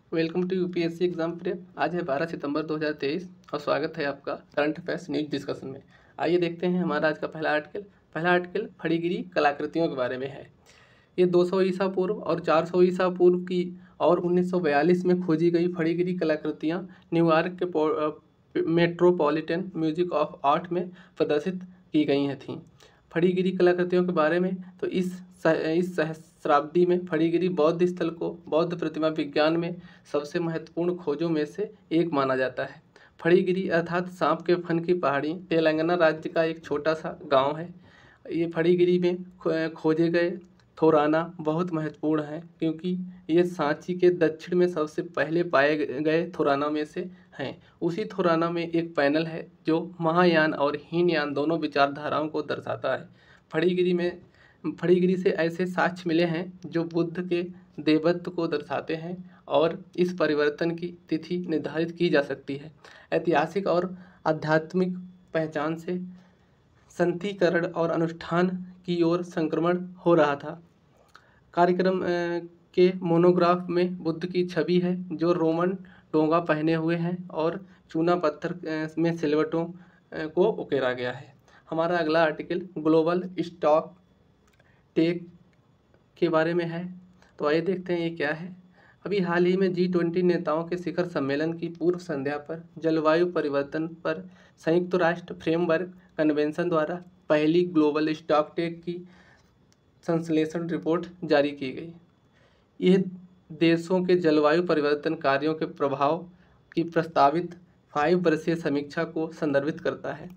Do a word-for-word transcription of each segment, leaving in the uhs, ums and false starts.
Welcome to UPSC exam prep. आज है बारह सितंबर दो हज़ार तेईस और स्वागत है आपका करंट अफेयर्स न्यूज डिस्कशन में। आइए देखते हैं हमारा आज का पहला आर्टिकल। पहला आर्टिकल फड़ीगिरी कलाकृतियों के बारे में है। ये दो सौ ईसा पूर्व और चार सौ ईसा पूर्व की और उन्नीस सौ बयालीस में खोजी गई फड़ीगिरी कलाकृतियाँ न्यूयॉर्क के मेट्रोपॉलिटन म्यूजिक ऑफ आर्ट में प्रदर्शित की गई हैं थीं। फड़ीगिरी कलाकृतियों के बारे में तो इस इस सहस्राब्दी में फड़ीगिरी बौद्ध स्थल को बौद्ध प्रतिमा विज्ञान में सबसे महत्वपूर्ण खोजों में से एक माना जाता है। फड़ीगिरी अर्थात सांप के फन की पहाड़ी तेलंगाना राज्य का एक छोटा सा गांव है। ये फड़ीगिरी में खोजे गए थोराना बहुत महत्वपूर्ण है क्योंकि ये सांची के दक्षिण में सबसे पहले पाए गए थोराना में से हैं। उसी थोराना में एक पैनल है जो महायान और हीनयान दोनों विचारधाराओं को दर्शाता है। फड़ीगिरी में फड़ीगिरी से ऐसे साक्ष्य मिले हैं जो बुद्ध के देवत्व को दर्शाते हैं और इस परिवर्तन की तिथि निर्धारित की जा सकती है। ऐतिहासिक और आध्यात्मिक पहचान से संतीकरण और अनुष्ठान की ओर संक्रमण हो रहा था। कार्यक्रम के मोनोग्राफ में बुद्ध की छवि है जो रोमन डोंगा पहने हुए हैं और चूना पत्थर में सिलवटों को उकेरा गया है। हमारा अगला आर्टिकल ग्लोबल स्टॉक टेक के बारे में है। तो आइए देखते हैं ये क्या है। अभी हाल ही में जी ट्वेंटी नेताओं के शिखर सम्मेलन की पूर्व संध्या पर जलवायु परिवर्तन पर संयुक्त राष्ट्र फ्रेमवर्क कन्वेंशन द्वारा पहली ग्लोबल स्टॉक टेक की संश्लेषण रिपोर्ट जारी की गई। यह देशों के जलवायु परिवर्तन कार्यों के प्रभाव की प्रस्तावित फाइव वर्षीय समीक्षा को संदर्भित करता है।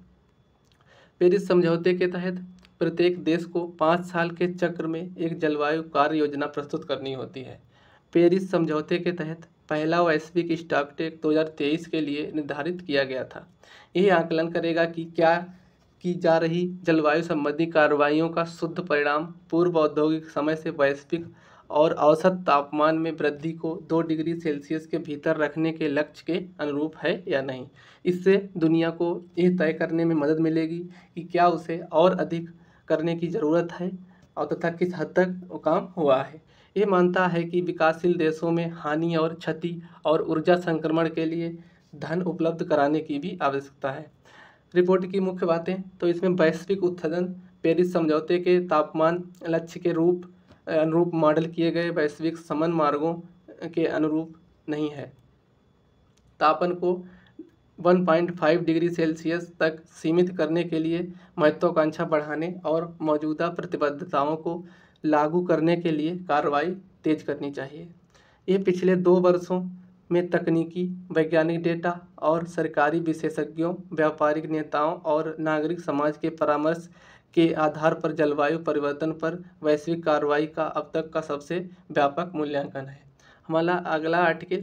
पेरिस समझौते के तहत प्रत्येक देश को पाँच साल के चक्र में एक जलवायु कार्य योजना प्रस्तुत करनी होती है। पेरिस समझौते के तहत पहला वैश्विक स्टॉक टेक दो हज़ार तेईस के लिए निर्धारित किया गया था। यह आकलन करेगा कि क्या की जा रही जलवायु संबंधी कार्रवाइयों का शुद्ध परिणाम पूर्व औद्योगिक समय से वैश्विक और औसत तापमान में वृद्धि को दो डिग्री सेल्सियस के भीतर रखने के लक्ष्य के अनुरूप है या नहीं। इससे दुनिया को यह तय करने में मदद मिलेगी कि क्या उसे और अधिक करने की ज़रूरत है और तथा किस हद तक वो काम हुआ है। ये मानता है कि विकासशील देशों में हानि और क्षति और ऊर्जा संक्रमण के लिए धन उपलब्ध कराने की भी आवश्यकता है। रिपोर्ट की मुख्य बातें तो इसमें वैश्विक उत्सर्जन पेरिस समझौते के तापमान लक्ष्य के रूप अनुरूप मॉडल किए गए वैश्विक समन मार्गों के अनुरूप नहीं है। तापन को एक पॉइंट पाँच डिग्री सेल्सियस तक सीमित करने के लिए महत्वाकांक्षा बढ़ाने और मौजूदा प्रतिबद्धताओं को लागू करने के लिए कार्रवाई तेज करनी चाहिए। ये पिछले दो वर्षों में तकनीकी वैज्ञानिक डेटा और सरकारी विशेषज्ञों व्यापारिक नेताओं और नागरिक समाज के परामर्श के आधार पर जलवायु परिवर्तन पर वैश्विक कार्रवाई का अब तक का सबसे व्यापक मूल्यांकन है। हमारा अगला आर्टिकल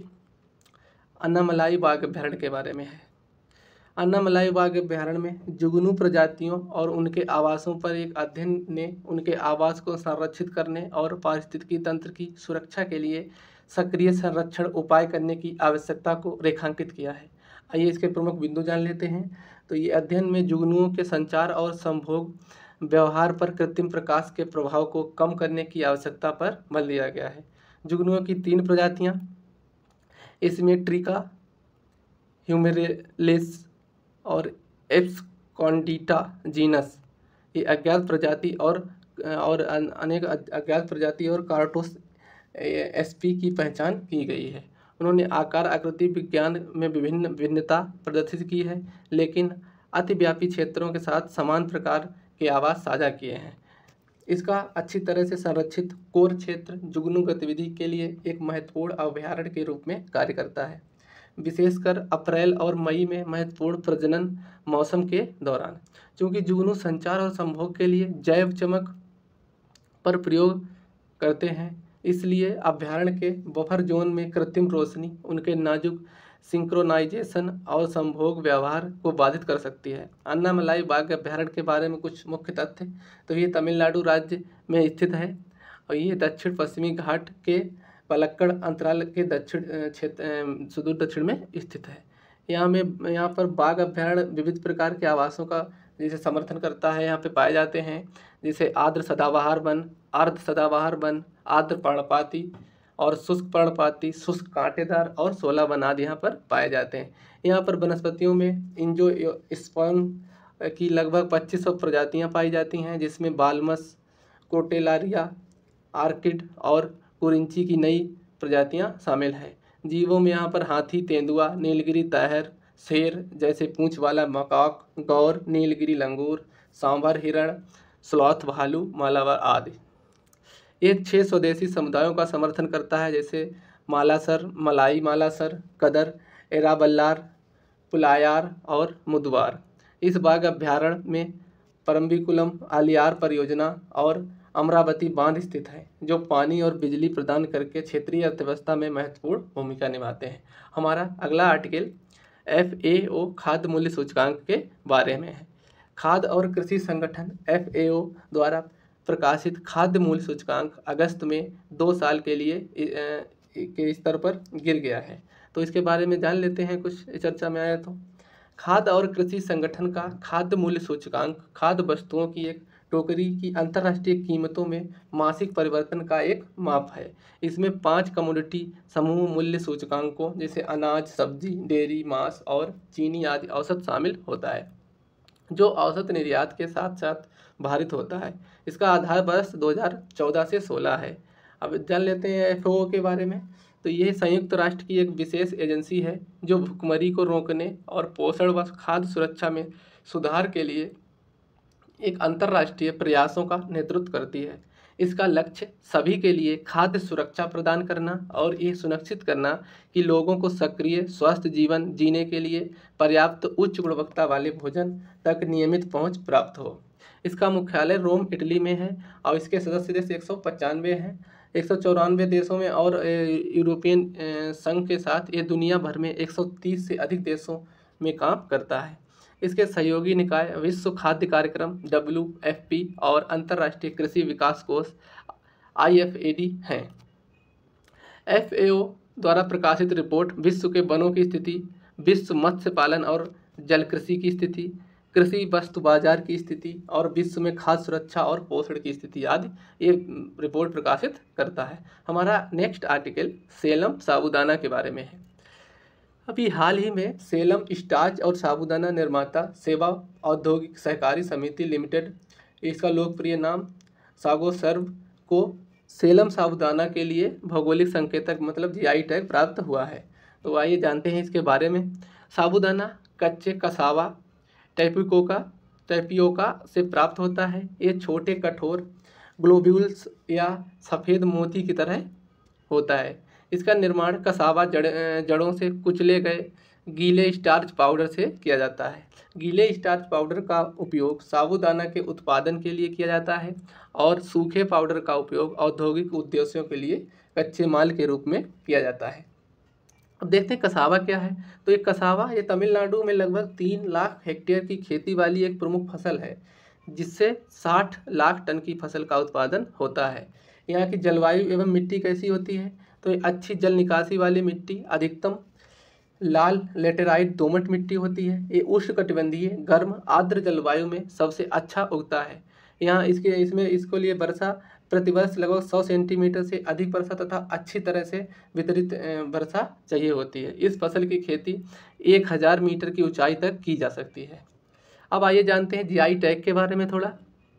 अन्नामलाई बाघ अभ्यारण्य के बारे में है। अन्नामलाई बाघ अभ्यारण्य में जुगनू प्रजातियों और उनके आवासों पर एक अध्ययन ने उनके आवास को संरक्षित करने और पारिस्थितिकी तंत्र की सुरक्षा के लिए सक्रिय संरक्षण उपाय करने की आवश्यकता को रेखांकित किया है। आइए इसके प्रमुख बिंदु जान लेते हैं। तो ये अध्ययन में जुगनुओं के संचार और संभोग व्यवहार पर कृत्रिम प्रकाश के प्रभाव को कम करने की आवश्यकता पर बल दिया गया है। जुगनुओं की तीन प्रजातियां एसिमेट्रिका, ह्यूमेरेलिस और एप्सकॉन्डिटा जीनस, ये अज्ञात प्रजाति और और अनेक अज्ञात प्रजाति और कार्टोस एसपी की पहचान की गई है। उन्होंने आकार आकृति विज्ञान में विभिन्न भिन्नता प्रदर्शित की है, लेकिन अतिव्यापी क्षेत्रों के साथ समान प्रकार के आवास साझा किए हैं। इसका अच्छी तरह से संरक्षित कोर क्षेत्र जुगनू गतिविधि के लिए एक महत्वपूर्ण अभ्यारण्य के रूप में कार्य करता है, विशेषकर अप्रैल और मई में महत्वपूर्ण प्रजनन मौसम के दौरान। चूँकि जुगनू संचार और संभोग के लिए जैव चमक पर प्रयोग करते हैं, इसलिए अभ्यारण्य के बफर जोन में कृत्रिम रोशनी उनके नाजुक सिंक्रोनाइजेशन और संभोग व्यवहार को बाधित कर सकती है। अन्नामलाई बाघ अभ्यारण्य के बारे में कुछ मुख्य तथ्य। तो ये तमिलनाडु राज्य में स्थित है और ये दक्षिण पश्चिमी घाट के पलक्कड़ अंतराल के दक्षिण क्षेत्र सुदूर दक्षिण में स्थित है। यहाँ में यहाँ पर बाघ अभ्यारण्य विविध प्रकार के आवासों का जैसे समर्थन करता है। यहाँ पे पाए जाते हैं जैसे आर्द्र सदाबहार वन, अर्ध सदाबहार वन, आर्द्र पर्णपाती और शुष्क पर्णपाती, शुष्क कांटेदार और सोलह वनाद यहाँ पर पाए जाते हैं। यहाँ पर वनस्पतियों में एंजियोस्पर्म की लगभग पच्चीस सौ प्रजातियाँ पाई जाती हैं, जिसमें बाल्मस, कोटेलारिया, आर्किड और कुरिंची की नई प्रजातियाँ शामिल हैं। जीवों में यहाँ पर हाथी, तेंदुआ, नीलगिरी तैहर, शेर जैसे पूंछ वाला मकाक, गौर, नीलगिरी लंगूर, सांभर हिरण, स्लॉथ भालू, मालाबार आदि। एक छह स्वदेशी समुदायों का समर्थन करता है, जैसे मालासर, मलाई मालासर, कदर, एराबल्लार, पुलायार और मुदवार। इस बाघ अभ्यारण्य में परम्बिकुलम, आलियार परियोजना और अमरावती बांध स्थित है, जो पानी और बिजली प्रदान करके क्षेत्रीय अर्थव्यवस्था में महत्वपूर्ण भूमिका निभाते हैं। हमारा अगला आर्टिकल एफ ए ओ खाद्य मूल्य सूचकांक के बारे में है। खाद्य और कृषि संगठन एफ ए ओ द्वारा प्रकाशित खाद्य मूल्य सूचकांक अगस्त में दो साल के लिए के स्तर पर गिर गया है। तो इसके बारे में जान लेते हैं, कुछ चर्चा में आया तो। खाद्य और कृषि संगठन का खाद्य मूल्य सूचकांक खाद्य वस्तुओं की एक टोकरी की अंतर्राष्ट्रीय कीमतों में मासिक परिवर्तन का एक माप है। इसमें पांच कमोडिटी समूह मूल्य सूचकांकों जैसे अनाज, सब्जी, डेयरी, मांस और चीनी आदि औसत शामिल होता है, जो औसत निर्यात के साथ साथ भारित होता है। इसका आधार वर्ष दो हज़ार चौदह से सोलह है। अब जान लेते हैं एफ ए ओ के बारे में। तो यह संयुक्त राष्ट्र की एक विशेष एजेंसी है जो भुखमरी को रोकने और पोषण व खाद्य सुरक्षा में सुधार के लिए एक अंतर्राष्ट्रीय प्रयासों का नेतृत्व करती है। इसका लक्ष्य सभी के लिए खाद्य सुरक्षा प्रदान करना और ये सुनिश्चित करना कि लोगों को सक्रिय स्वस्थ जीवन जीने के लिए पर्याप्त उच्च गुणवत्ता वाले भोजन तक नियमित पहुंच प्राप्त हो। इसका मुख्यालय रोम, इटली में है और इसके सदस्य देश एक सौ पचानवे हैं। एक सौ चौरानवे देशों में और यूरोपियन संघ के साथ ये दुनिया भर में एक सौ तीस से अधिक देशों में काम करता है। इसके सहयोगी निकाय विश्व खाद्य कार्यक्रम डब्ल्यू एफ पी और अंतर्राष्ट्रीय कृषि विकास कोष आई एफ ए डी हैं। एफ ए ओ द्वारा प्रकाशित रिपोर्ट विश्व के वनों की स्थिति, विश्व मत्स्य पालन और जल कृषि की स्थिति, कृषि वस्तु बाजार की स्थिति और विश्व में खाद्य सुरक्षा और पोषण की स्थिति आदि ये रिपोर्ट प्रकाशित करता है। हमारा नेक्स्ट आर्टिकल सेलम साबूदाना के बारे में है। अभी हाल ही में सेलम स्टार्च और साबूदाना निर्माता सेवा औद्योगिक सहकारी समिति लिमिटेड, इसका लोकप्रिय नाम सागोसर्व, को सेलम साबूदाना के लिए भौगोलिक संकेतक मतलब जी आई टैग प्राप्त हुआ है। तो आइए जानते हैं इसके बारे में। साबूदाना कच्चे कसावा टैपियोका टैपियोका से प्राप्त होता है। ये छोटे कठोर ग्लोब्यूल्स या सफ़ेद मोती की तरह होता है। इसका निर्माण कसावा जड़ जड़ों से कुचले गए गीले स्टार्च पाउडर से किया जाता है। गीले स्टार्च पाउडर का उपयोग साबूदाना के उत्पादन के लिए किया जाता है और सूखे पाउडर का उपयोग औद्योगिक उद्देश्यों के लिए कच्चे माल के रूप में किया जाता है। अब देखते हैं कसावा क्या है। तो ये कसावा ये तमिलनाडु में लगभग तीन लाख हेक्टेयर की खेती वाली एक प्रमुख फसल है, जिससे साठ लाख टन की फसल का उत्पादन होता है। यहाँ की जलवायु एवं मिट्टी कैसी होती है? तो ये अच्छी जल निकासी वाली मिट्टी, अधिकतम लाल लेटेराइट दोमट मिट्टी होती है। ये उष्णकटिबंधीय गर्म आर्द्र जलवायु में सबसे अच्छा उगता है। यहाँ इसके इसमें इसको लिए वर्षा प्रतिवर्ष लगभग सौ सेंटीमीटर से अधिक वर्षा तथा अच्छी तरह से वितरित वर्षा चाहिए होती है। इस फसल की खेती एक हज़ार मीटर की ऊंचाई तक की जा सकती है। अब आइए जानते हैं जी आई टैग के बारे में थोड़ा।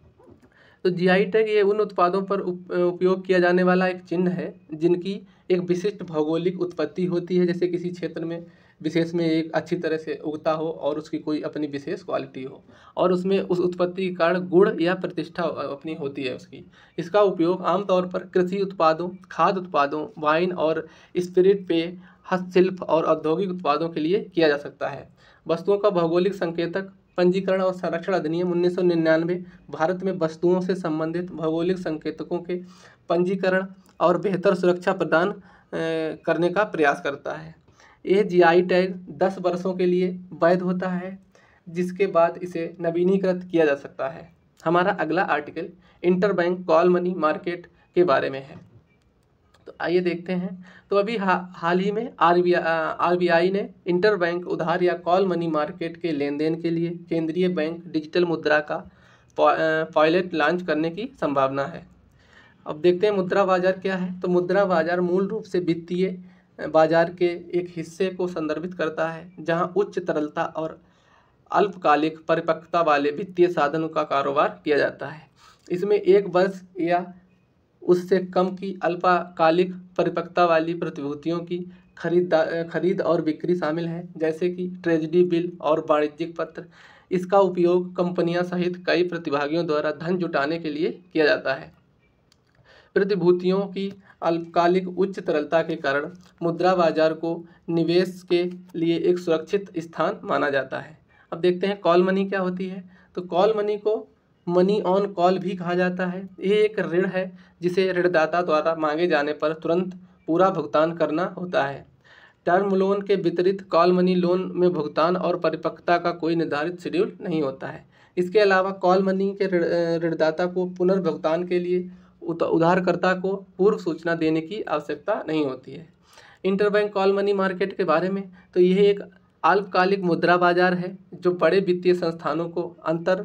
तो जी आई टैग ये उन उत्पादों पर उपयोग किया जाने वाला एक चिन्ह है जिनकी एक विशिष्ट भौगोलिक उत्पत्ति होती है, जैसे किसी क्षेत्र में विशेष में एक अच्छी तरह से उगता हो और उसकी कोई अपनी विशेष क्वालिटी हो और उसमें उस उत्पत्ति के कारण गुण या प्रतिष्ठा अपनी होती है उसकी। इसका उपयोग आमतौर पर कृषि उत्पादों, खाद्य उत्पादों, वाइन और स्पिरिट पेय, हस्तशिल्प और औद्योगिक उत्पादों के लिए किया जा सकता है। वस्तुओं का भौगोलिक संकेतक पंजीकरण और संरक्षण अधिनियम उन्नीस सौ निन्यानवे भारत में वस्तुओं से संबंधित भौगोलिक संकेतकों के पंजीकरण और बेहतर सुरक्षा प्रदान करने का प्रयास करता है। यह जी आई टैग दस वर्षों के लिए वैध होता है, जिसके बाद इसे नवीनीकृत किया जा सकता है। हमारा अगला article interbank call money market के बारे में है। तो आइए देखते हैं। तो अभी हा, हाल ही में R B I R B I ने इंटरबैंक उधार या कॉल मनी मार्केट के लेन देन के लिए केंद्रीय बैंक डिजिटल मुद्रा का पायलट लॉन्च करने की संभावना है। अब देखते हैं मुद्रा बाजार क्या है। तो मुद्रा बाजार मूल रूप से वित्तीय बाजार के एक हिस्से को संदर्भित करता है जहां उच्च तरलता और अल्पकालिक परिपक्वता वाले वित्तीय साधनों का कारोबार किया जाता है। इसमें एक वर्ष या उससे कम की अल्पकालिक परिपक्वता वाली प्रतिभूतियों की खरीद खरीद और बिक्री शामिल है, जैसे कि ट्रेजरी बिल और वाणिज्यिक पत्र। इसका उपयोग कंपनियां सहित कई प्रतिभागियों द्वारा धन जुटाने के लिए किया जाता है। प्रतिभूतियों की अल्पकालिक उच्च तरलता के कारण मुद्रा बाजार को निवेश के लिए एक सुरक्षित स्थान माना जाता है। अब देखते हैं कॉल मनी क्या होती है। तो कॉल मनी को मनी ऑन कॉल भी कहा जाता है। ये एक ऋण है जिसे ऋणदाता द्वारा मांगे जाने पर तुरंत पूरा भुगतान करना होता है। टर्म लोन के विपरीत कॉल मनी लोन में भुगतान और परिपक्वता का कोई निर्धारित शेड्यूल नहीं होता है। इसके अलावा कॉल मनी के ऋणदाता को पुनर्भुगतान के लिए उधारकर्ता को पूर्व सूचना देने की आवश्यकता नहीं होती है। इंटरबैंक कॉल मनी मार्केट के बारे में, तो यह एक अल्पकालिक मुद्रा बाजार है जो बड़े वित्तीय संस्थानों को अंतर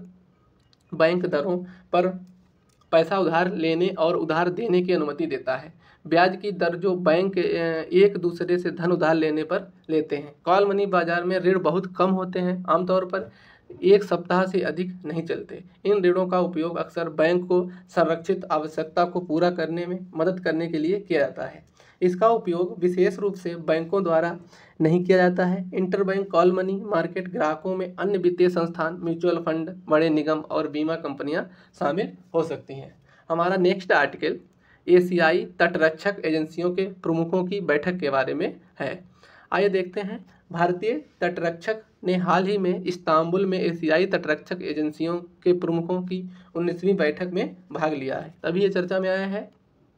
बैंक दरों पर पैसा उधार लेने और उधार देने की अनुमति देता है। ब्याज की दर जो बैंक एक दूसरे से धन उधार लेने पर लेते हैं। कॉल मनी बाजार में ऋण बहुत कम होते हैं, आमतौर पर एक सप्ताह से अधिक नहीं चलते। इन ऋणों का उपयोग अक्सर बैंक को संरक्षित आवश्यकता को पूरा करने में मदद करने के लिए किया जाता है। इसका उपयोग विशेष रूप से बैंकों द्वारा नहीं किया जाता है। इंटरबैंक कॉल मनी मार्केट ग्राहकों में अन्य वित्तीय संस्थान, म्यूचुअल फंड, बड़े निगम और बीमा कंपनियां शामिल हो सकती हैं। हमारा नेक्स्ट आर्टिकल एशियाई तटरक्षक एजेंसियों के प्रमुखों की बैठक के बारे में है। आइए देखते हैं। भारतीय तटरक्षक ने हाल ही में इस्तांबुल में एशियाई तटरक्षक एजेंसियों के प्रमुखों की उन्नीसवीं बैठक में भाग लिया है, तभी ये चर्चा में आया है।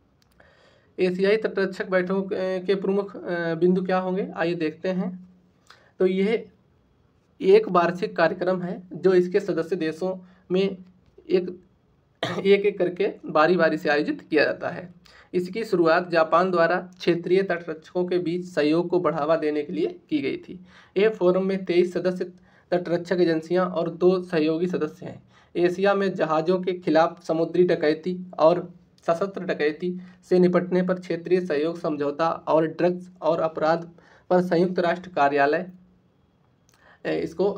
एशियाई तटरक्षक बैठकों के प्रमुख बिंदु क्या होंगे, आइए देखते हैं। तो यह एक वार्षिक कार्यक्रम है जो इसके सदस्य देशों में एक एक एक करके बारी बारी से आयोजित किया जाता है। इसकी शुरुआत जापान द्वारा क्षेत्रीय तटरक्षकों के बीच सहयोग को बढ़ावा देने के लिए की गई थी। यह फोरम में तेईस सदस्य तटरक्षक एजेंसियां और दो सहयोगी सदस्य हैं। एशिया में जहाज़ों के खिलाफ समुद्री डकैती और सशस्त्र डकैती से निपटने पर क्षेत्रीय सहयोग समझौता और ड्रग्स और अपराध पर संयुक्त राष्ट्र कार्यालय इसको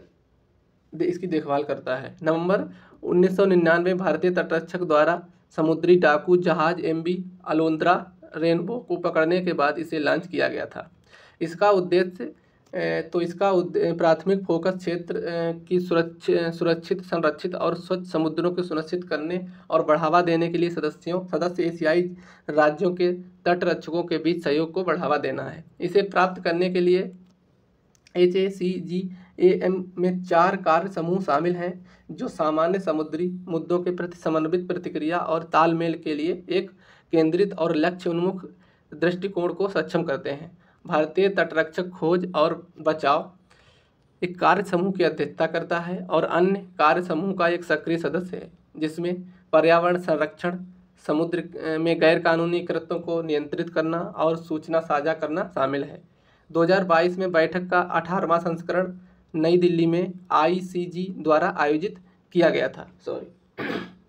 इसकी देखभाल करता है। नवंबर उन्नीस सौ निन्यानवे भारतीय तटरक्षक द्वारा समुद्री डाकू जहाज एम वी अलोंद्रा रेनबो को पकड़ने के बाद इसे लॉन्च किया गया था। इसका उद्देश्य तो इसका प्राथमिक फोकस क्षेत्र की सुरक्षित सुरक्षित संरक्षित और स्वच्छ समुद्रों को सुनिश्चित करने और बढ़ावा देने के लिए सदस्यों सदस्य एशियाई राज्यों के तटरक्षकों के बीच सहयोग को बढ़ावा देना है। इसे प्राप्त करने के लिए H A C ji A M में चार कार्य समूह शामिल हैं जो सामान्य समुद्री मुद्दों के प्रति समन्वित प्रतिक्रिया और तालमेल के लिए एक केंद्रित और लक्ष्य उन्मुख दृष्टिकोण को सक्षम करते हैं। भारतीय तटरक्षक खोज और बचाव एक कार्य समूह की अध्यक्षता करता है और अन्य कार्य समूह का एक सक्रिय सदस्य है, जिसमें पर्यावरण संरक्षण, समुद्र में गैरकानूनी कृत्यों को नियंत्रित करना और सूचना साझा करना शामिल है। दो हज़ार बाईस में बैठक का अठारहवां संस्करण नई दिल्ली में आई सी जी द्वारा आयोजित किया गया था। सॉरी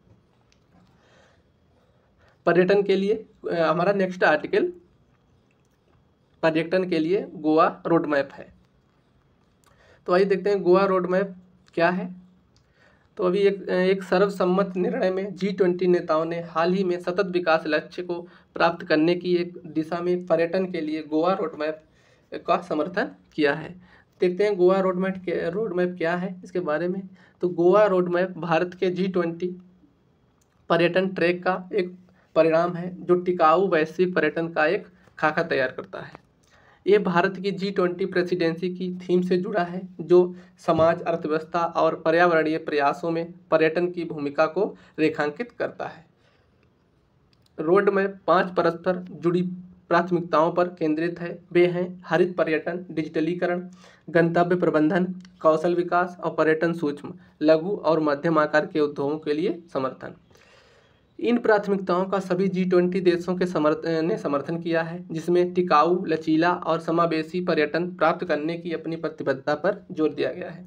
पर्यटन के लिए हमारा नेक्स्ट आर्टिकल पर्यटन के लिए गोवा रोड मैप है। तो आइए देखते हैं गोवा रोड मैप क्या है। तो अभी एक एक सर्वसम्मत निर्णय में जी ट्वेंटी नेताओं ने हाल ही में सतत विकास लक्ष्य को प्राप्त करने की एक दिशा में पर्यटन के लिए गोवा रोड मैप का समर्थन किया है। देखते हैं गोवा रोड मैप के रोड मैप क्या है इसके बारे में। तो गोवा रोड मैप भारत के जी ट्वेंटी पर्यटन ट्रैक का एक परिणाम है जो टिकाऊ वैश्विक पर्यटन का एक खाका तैयार करता है। ये भारत की जी ट्वेंटी प्रेसिडेंसी की थीम से जुड़ा है जो समाज, अर्थव्यवस्था और पर्यावरणीय प्रयासों में पर्यटन की भूमिका को रेखांकित करता है। रोड मैप पांच परस्पर जुड़ी प्राथमिकताओं पर केंद्रित है। वे हैं हरित पर्यटन, डिजिटलीकरण, गंतव्य प्रबंधन, कौशल विकास और पर्यटन सूक्ष्म, लघु और मध्यम आकार के उद्योगों के लिए समर्थन। इन प्राथमिकताओं का सभी जी ट्वेंटी देशों के समर्थ ने समर्थन किया है, जिसमें टिकाऊ, लचीला और समावेशी पर्यटन प्राप्त करने की अपनी प्रतिबद्धता पर जोर दिया गया है।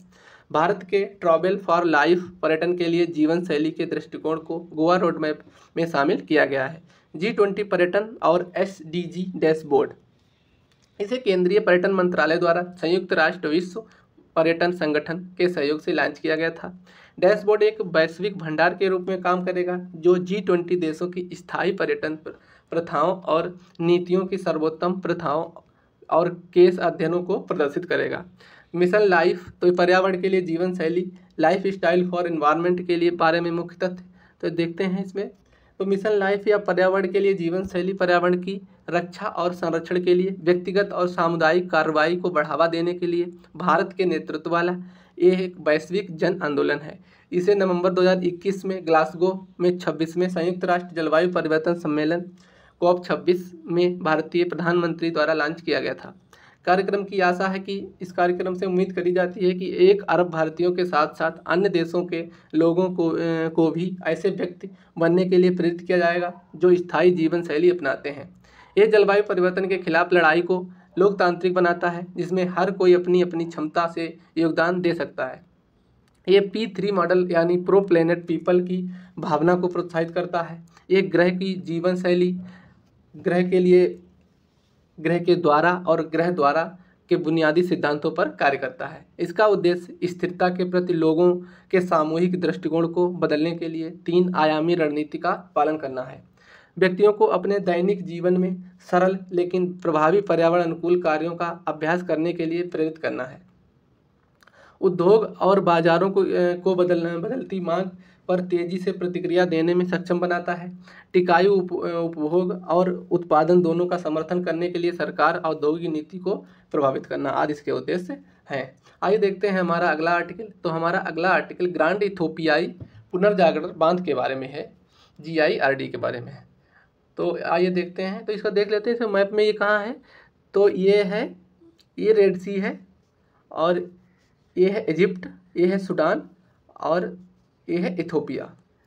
भारत के ट्रैवल फॉर लाइफ पर्यटन के लिए जीवन शैली के दृष्टिकोण को गोवा रोड मैप में शामिल किया गया है। जी ट्वेंटी पर्यटन और एस डी जी डैशबोर्ड, इसे केंद्रीय पर्यटन मंत्रालय द्वारा संयुक्त राष्ट्र विश्व पर्यटन संगठन के सहयोग से लॉन्च किया गया था। डैशबोर्ड एक वैश्विक भंडार के रूप में काम करेगा जो जी ट्वेंटी देशों की स्थायी पर्यटन प्रथाओं और नीतियों की सर्वोत्तम प्रथाओं और केस अध्ययनों को प्रदर्शित करेगा। मिशन लाइफ, तो पर्यावरण के लिए जीवन शैली, लाइफ स्टाइल फॉर एनवायरनमेंट के लिए बारे में मुख्य तथ्य तो देखते हैं इसमें। तो मिशन लाइफ या पर्यावरण के लिए जीवन शैली पर्यावरण की रक्षा और संरक्षण के लिए व्यक्तिगत और सामुदायिक कार्रवाई को बढ़ावा देने के लिए भारत के नेतृत्व वाला ये एक वैश्विक जन आंदोलन है। इसे नवंबर दो हज़ार इक्कीस में ग्लासगो में छब्बीसवें संयुक्त राष्ट्र जलवायु परिवर्तन सम्मेलन कॉप छब्बीस में भारतीय प्रधानमंत्री द्वारा लॉन्च किया गया था। कार्यक्रम की आशा है कि इस कार्यक्रम से उम्मीद करी जाती है कि एक अरब भारतीयों के साथ साथ अन्य देशों के लोगों को को भी ऐसे व्यक्ति बनने के लिए प्रेरित किया जाएगा जो स्थायी जीवन शैली अपनाते हैं। ये जलवायु परिवर्तन के खिलाफ लड़ाई को लोकतांत्रिक बनाता है जिसमें हर कोई अपनी अपनी क्षमता से योगदान दे सकता है। ये पी थ्री मॉडल यानी प्रो प्लेनेट पीपल की भावना को प्रोत्साहित करता है। एक ग्रह की जीवन शैली ग्रह के लिए ग्रह के द्वारा और ग्रह द्वारा के बुनियादी सिद्धांतों पर कार्य करता है। इसका उद्देश्य स्थिरता के प्रति लोगों के सामूहिक दृष्टिकोण को बदलने के लिए तीन आयामी रणनीति का पालन करना है। व्यक्तियों को अपने दैनिक जीवन में सरल लेकिन प्रभावी पर्यावरण अनुकूल कार्यों का अभ्यास करने के लिए प्रेरित करना है। उद्योग और बाजारों को को बदलना बदलती मांग पर तेजी से प्रतिक्रिया देने में सक्षम बनाता है। टिकाऊ उपभोग और उत्पादन दोनों का समर्थन करने के लिए सरकार औद्योगिक नीति को प्रभावित करना आदि इसके उद्देश्य हैं। आइए देखते हैं हमारा अगला आर्टिकल। तो हमारा अगला आर्टिकल ग्रांड इथोपियाई पुनर्जागरण बांध के बारे में है, जी आई आर डी के बारे में है। तो आइए देखते हैं। तो इसका देख लेते हैं इस मैप में ये कहाँ है। तो ये है, ये रेड सी है और ये है इजिप्ट, ये है सूडान और ये है इथोपिया।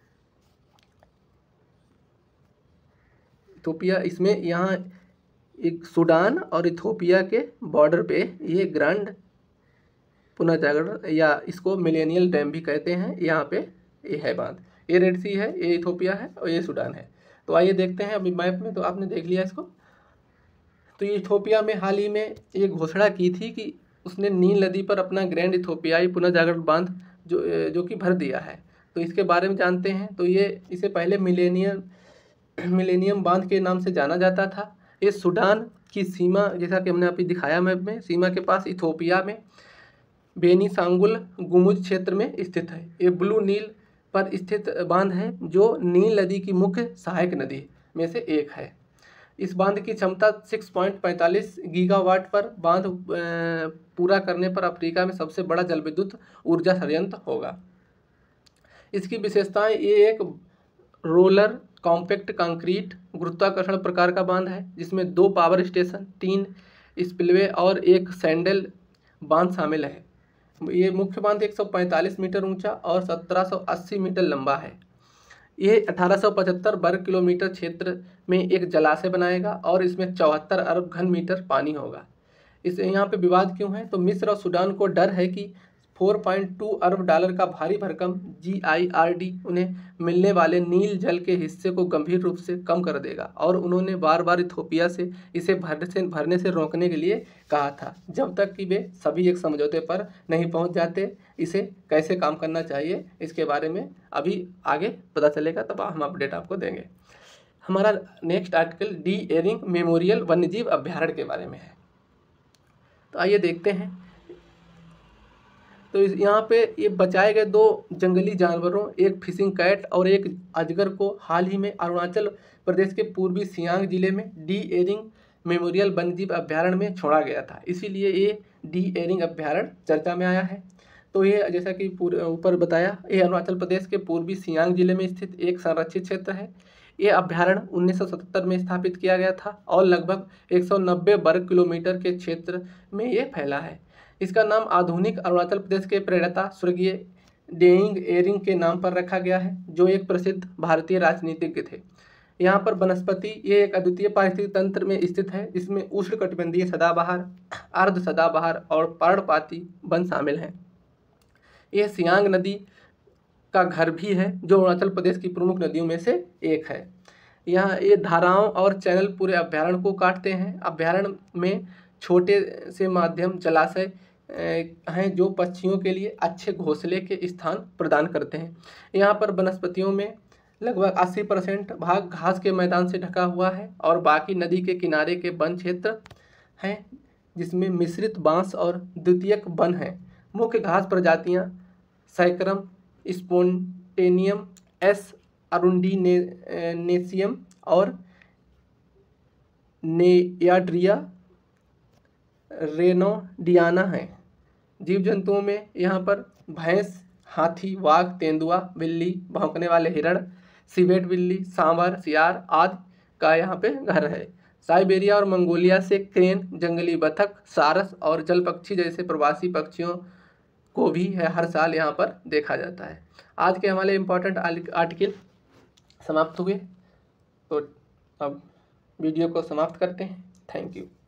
इथोपिया इसमें यहाँ एक सूडान और इथोपिया के बॉर्डर पे ये ग्रांड पुनर्जागरण या इसको मिलेनियल डैम भी कहते हैं, यहाँ पे ये है बांध। ये रेड सी है, ये इथोपिया है और ये सूडान है। तो आइए देखते हैं अभी मैप में। तो आपने देख लिया इसको। तो ये इथोपिया में हाल ही में ये घोषणा की थी कि उसने नील नदी पर अपना ग्रैंड इथोपियाई पुनर्जागरण बांध जो जो कि भर दिया है। तो इसके बारे में जानते हैं। तो ये इसे पहले मिलेनियम मिलेनियम बांध के नाम से जाना जाता था। ये सूडान की सीमा, जैसा कि हमने अभी दिखाया मैप में, सीमा के पास इथोपिया में बेनीसांगुल गुमुज क्षेत्र में स्थित है। ये ब्लू नील पर स्थित बांध है जो नील नदी की मुख्य सहायक नदी में से एक है। इस बांध की क्षमता छह पॉइंट पैंतालीस गीगावाट पर बांध पूरा करने पर अफ्रीका में सबसे बड़ा जलविद्युत ऊर्जा संयंत्र होगा। इसकी विशेषताएं, ये एक रोलर कॉम्पैक्ट कंक्रीट गुरुत्वाकर्षण प्रकार का बांध है जिसमें दो पावर स्टेशन, तीन स्पिलवे और एक सैंडल बांध शामिल है। ये मुख्य बांध एक सौ पैंतालीस मीटर ऊंचा और सत्रह सौ अस्सी मीटर लंबा है। ये अठारह सौ पचहत्तर वर्ग किलोमीटर क्षेत्र में एक जलाशय बनाएगा और इसमें चौहत्तर अरब घन मीटर पानी होगा। इस यहाँ पे विवाद क्यों है? तो मिस्र और सूडान को डर है कि चार पॉइंट दो अरब डॉलर का भारी भरकम जी आई आर डी उन्हें मिलने वाले नील जल के हिस्से को गंभीर रूप से कम कर देगा और उन्होंने बार बार इथोपिया से इसे भरने से भरने से रोकने के लिए कहा था जब तक कि वे सभी एक समझौते पर नहीं पहुंच जाते। इसे कैसे काम करना चाहिए इसके बारे में अभी आगे पता चलेगा, तब हम अपडेट आपको देंगे। हमारा next article D Ering memorial वन्यजीव अभ्यारण्य के बारे में है। तो आइए देखते हैं। तो यहाँ पे ये बचाए गए दो जंगली जानवरों, एक फिशिंग कैट और एक अजगर को हाल ही में अरुणाचल प्रदेश के पूर्वी सियांग जिले में डी एरिंग मेमोरियल वन्यजीव अभ्यारण्य में छोड़ा गया था, इसीलिए ये डी एरिंग अभ्यारण्य चर्चा में आया है। तो ये जैसा कि ऊपर बताया, ये अरुणाचल प्रदेश के पूर्वी सियांग जिले में स्थित एक संरक्षित क्षेत्र है। ये अभ्यारण्य उन्नीस सौ सतहत्तर में स्थापित किया गया था और लगभग एक सौ नब्बे वर्ग किलोमीटर के क्षेत्र में ये फैला है। इसका नाम आधुनिक अरुणाचल प्रदेश के प्रणेता स्वर्गीय डेइंग एरिंग के नाम पर रखा गया है, जो एक प्रसिद्ध भारतीय राजनीतिज्ञ थे। यहाँ पर वनस्पति ये एक अद्वितीय पारिस्थितिक तंत्र में स्थित है जिसमें उष्णकटिबंधीय सदाबहार, अर्ध सदाबहार और पर्णपाती वन शामिल हैं। यह सियांग नदी का घर भी है जो अरुणाचल प्रदेश की प्रमुख नदियों में से एक है। यहाँ ये धाराओं और चैनल पूरे अभ्यारण्य को काटते हैं। अभ्यारण्य में छोटे से माध्यम जलाशय हैं जो पक्षियों के लिए अच्छे घोंसले के स्थान प्रदान करते हैं। यहाँ पर वनस्पतियों में लगभग अस्सी परसेंट भाग घास के मैदान से ढका हुआ है और बाकी नदी के किनारे के वन क्षेत्र हैं जिसमें मिश्रित बांस और द्वितीयक वन हैं। मुख्य घास प्रजातियाँ सैकरम, स्पोंटेनियम, एस अरुंडिनेसियम और नेयाड्रिया रेनोडियाना हैं। जीव जंतुओं में यहाँ पर भैंस, हाथी, वाघ, तेंदुआ, बिल्ली, भौंकने वाले हिरण, सिवेट बिल्ली, सांभर, सियार आदि का यहाँ पे घर है। साइबेरिया और मंगोलिया से क्रेन, जंगली बतख, सारस और जल पक्षी जैसे प्रवासी पक्षियों को भी है हर साल यहाँ पर देखा जाता है। आज के हमारे इम्पोर्टेंट आर्टिकल समाप्त हुए, तो अब वीडियो को समाप्त करते हैं। Thank you.